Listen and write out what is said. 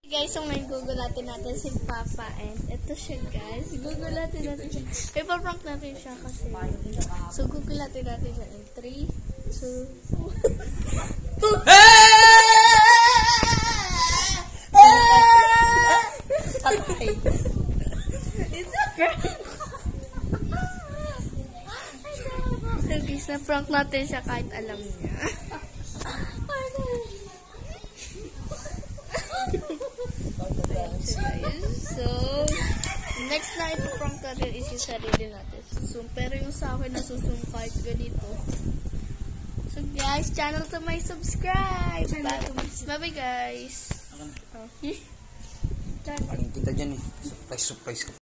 Guys, so ngayon gugulatin natin si Papa and ito siya guys. Gugulatin natin siya. Ipaprank natin siya kasi. So gugulatin natin siya in 3, 2, 1. It's a prank! So guys, na-prank natin siya kahit alam niya. So, next na ipaprank natin is yung sarili natin. Pero yung sa akin nasusum kahit ganito. So guys, channel to my subscribe. Bye guys. Paling kita dyan eh. Surprise.